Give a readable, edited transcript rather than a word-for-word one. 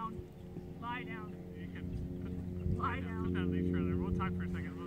down. Lie down. You can Lie down. put that leaf further. We'll talk for a second.